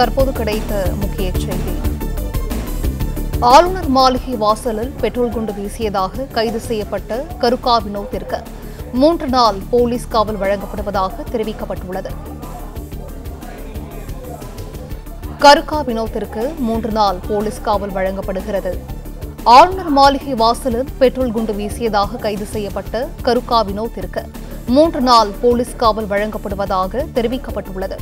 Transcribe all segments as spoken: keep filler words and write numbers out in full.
தற்போது கிடைத்த முக்கிய செய்தி. ஆளுநர் மாளிகை வாசலில் பெட்ரோல் குண்டு வீசியதாக கைது செய்யப்பட்ட கருக்கா வினோத்திற்கு மூன்று நாள் போலீஸ் காவல் வழங்கப்படுவதாக தெரிவிக்கப்பட்டுள்ளது. கருக்கா வினோத்திற்கு மூன்று நாள் போலீஸ் காவல் வழங்கப்படுகிறது. ஆளுநர் மாளிகை வாசலில் பெட்ரோல் குண்டு வீசியதாக கைது செய்யப்பட்ட கருக்கா வினோத்திற்கு மூன்று நாள் போலீஸ் காவல் வழங்கப்படுவதாக தெரிவிக்கப்பட்டுள்ளது.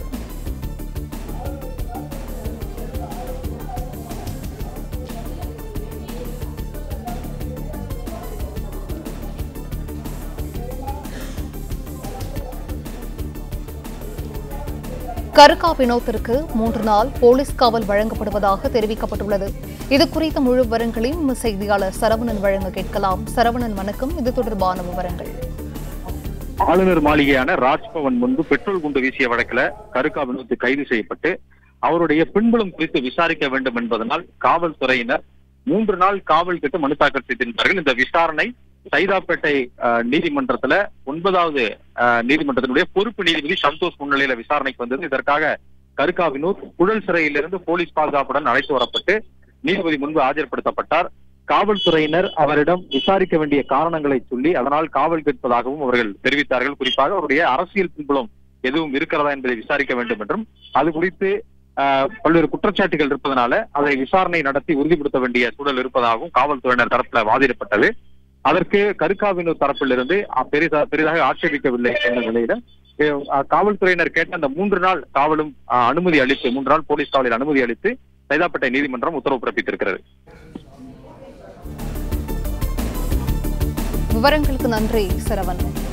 கருக்கா வினோத்திற்கு மூன்று நாள் போலீஸ் காவல் வழங்கப்படுவதாக தெரிவிக்கப்பட்டுள்ளது. இதுகுறித்த முழு விவரங்களையும் செய்தியாளர் சரவணன் வழங்க கேட்கலாம். சரவணன், வணக்கம். இது தொடர்பான விவரங்கள். ஆளுநர் மாளிகையான ராஜ்பவன் முன்பு பெட்ரோல் குண்டு வீசிய வழக்கில் கருக்கா வினோத் கைது செய்யப்பட்டு அவருடைய பின்புலம் குறித்து விசாரிக்க வேண்டும் என்பதனால் காவல்துறையினர் மூன்று நாள் காவல் கேட்டு மனு தாக்கல் செய்திருந்தார்கள். இந்த விசாரணை சைதாப்பேட்டை நீதிமன்றத்துல ஒன்பதாவது நீதிமன்றத்தினுடைய பொறுப்பு நீதிபதி சந்தோஷ் முன்னிலையில விசாரணைக்கு வந்தது. இதற்காக கருக்கா வினோத் புழல் சிறையிலிருந்து போலீஸ் பாதுகாப்புடன் அழைத்து வரப்பட்டு நீதிபதி முன்பு ஆஜர்படுத்தப்பட்டார். காவல்துறையினர் அவரிடம் விசாரிக்க வேண்டிய காரணங்களை சொல்லி அதனால் காவல் கேட்பதாகவும் அவர்கள் தெரிவித்தார்கள். குறிப்பாக அவருடைய அரசியல் பின்புலம் எதுவும் இருக்கிறதா என்பதை விசாரிக்க வேண்டும் என்றும் அது குறித்து பல்வேறு குற்றச்சாட்டுகள் இருப்பதனால அதை விசாரணை நடத்தி உறுதிப்படுத்த வேண்டிய சூழல் இருப்பதாகவும் காவல்துறையினர் தரப்புல வாதிடப்பட்டது. அதற்கு கருக்கா வினோத் தரப்பிலிருந்து பெரிதா பெரிதாக ஆட்சேபிக்கவில்லை என்ற நிலையில காவல்துறையினர் கேட்ட அந்த மூன்று நாள் காவலும் அனுமதி அளித்து மூன்று நாள் போலீஸ் காவலில் அனுமதி அளித்து சைதாப்பேட்டை நீதிமன்றம் உத்தரவு பிறப்பித்திருக்கிறது. விவரங்களுக்கு நன்றி சரவணன்.